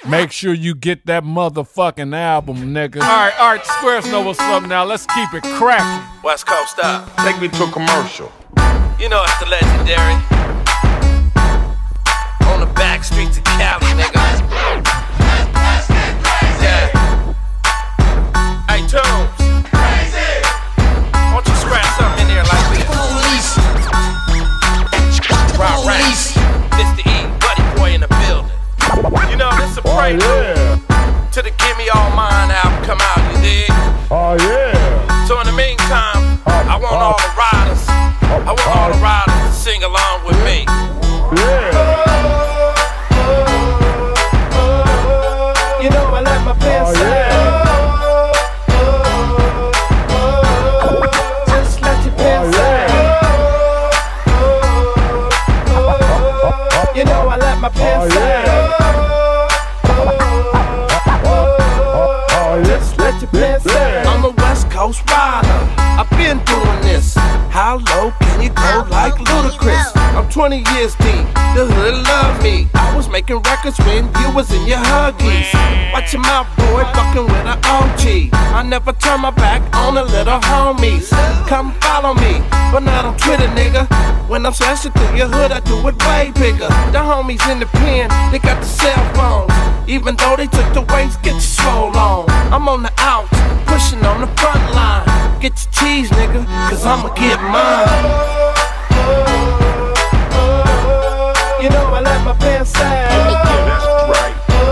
Make sure you get that motherfucking album, nigga. Alright, Squares know what's up now. Let's keep it cracking. West Coast up. Take me to a commercial. You know it's the legendary. On the back streets of Cali, nigga. Yeah. Hey, Tunes. Why don't you scratch something in there like this? Right. It's the E, Buddy Boy in the building. You know, this a prelude to the Give Me All Mine album come out, you dig? Oh yeah. So in the meantime, I want all the riders to sing along with me. Yeah. You know I let my pants just let your pants You know I let my pants just let your pants I'm a West Coast rider, I've been doing this. How low can you go like Ludacris? I'm 20 years deep, the hood love me. I was making records when you was in your Huggies. Watch your mouth, boy, fucking with an OG. I never turn my back on the little homies. Come follow me, but not on Twitter, nigga. When I'm slashing through your hood, I do it way bigger. The homies in the pen, they got the cell phones. Even though they took the weights, get your swole on. I'm on the outs, pushing on the front line. Get your cheese, nigga, cause I'ma get mine. You know I let my pants Yeah, that's right.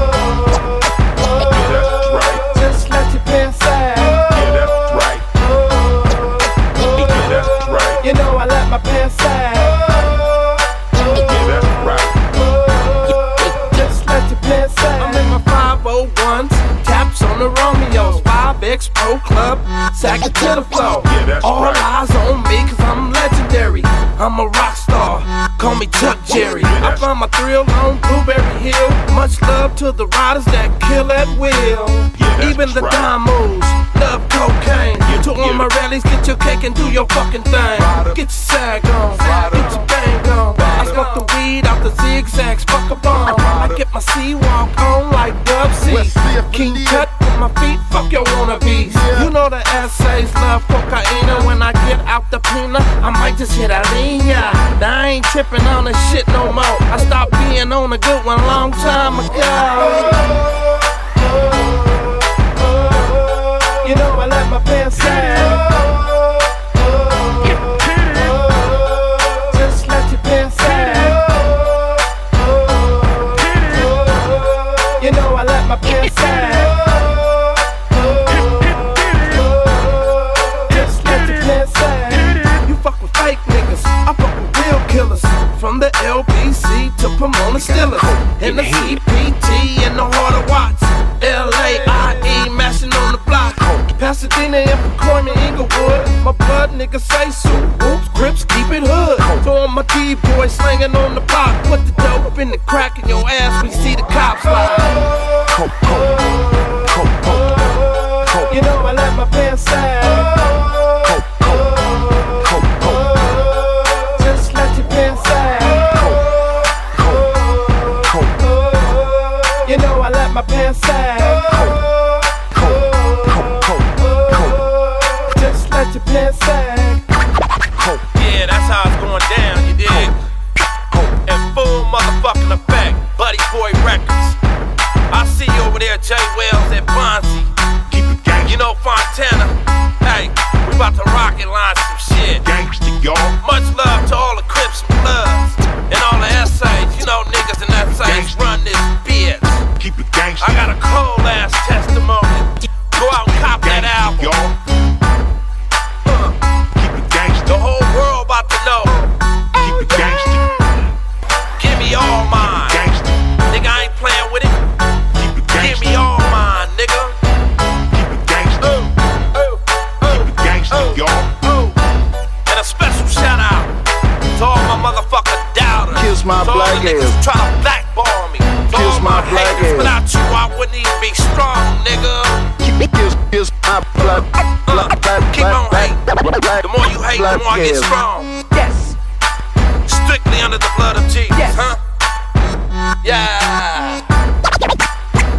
Yeah, that's right. just let your pants Yeah, that's right. Yeah, that's right. You know I let my pants Yeah, that's right. just let your pants I'm in my 501s, taps on the Romeos, 5X Pro Club, sack it to the floor. Yeah, that's All right. eyes on me cause I'm legendary. I'm a rock star, call me Chuck Jerry. Yeah, I found my thrill on Blueberry Hill. Much love to the riders that kill at will. Yeah, that's Even the right. dime moves, love cocaine. To all my rallies, get your cake and do your fucking thing. Get your sag on, get your bang on. I smoke the weed out the zigzags, fuck a bomb. I get my C-walk on like Dub C. King cut with my feet, fuck your wannabes. You know the essays love cocaine. When I get out the pina, I might just hit a linea. Now I ain't tripping on this shit no more. I stopped being on a good one a long time ago. You know I let my pants just let your pants You know I let my pants just let your pants You fuck with fake niggas, I fuck with real killers. From the LBC to Pomona Stillers, and the CPT and the Harder Watts, LAIE mashing on the block, Pasadena and Pacoima, Inglewood. My blood niggas say so. Whoops, Crips keep it hood. So all my D-boys slanging on the block. Put the dope in the crack in your ass when you see the cops fly. You know I let my pants just let your pants You know I let my pants just let your pants Yeah, that's how it's going down, you dig? In full motherfucking effect, Buddy Boy Records. I see you over there, Jay Wells at Bonzi. Keep it gangsta. You know Fontana. Hey, we about to rocket line some shit. Gangsta, y'all. Much love to all the Crips and Bloods and all the essays. You know niggas and essays run this bitch. Keep it gangsta. I got a cold ass testimony. Go out and cop that album. Y'all. Keep it gangsta. The whole world about to know. Keep it gangsta. Give me all mine. Gangsta. Nigga, I ain't playing with it. Keep it Give gangsta. me all mine, nigga. Keep it gangsta. Keep it gangsta, y'all. And a special shout out to all my motherfucking doubters. Kiss my to all black the niggas ass. who try to blackball me. To Kiss all my my black haters. ass. Without you, I wouldn't even be strong, nigga. Kiss my black Keep on hating. The more you hate, the more I get strong. Yes. Strictly under the blood of Jesus, Yes. huh? Yeah.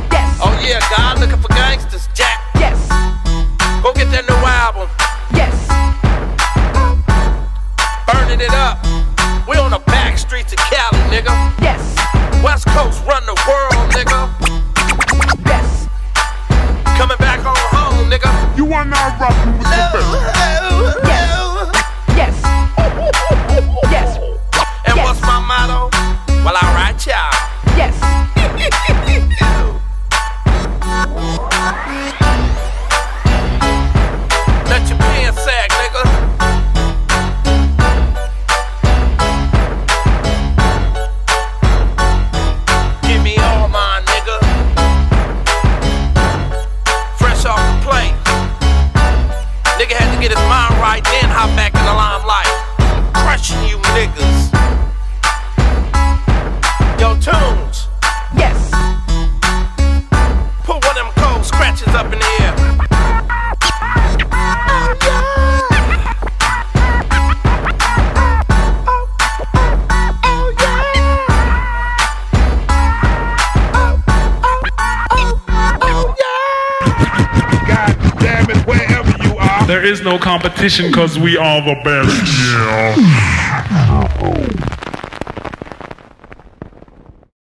There is no competition because we are the best, yeah.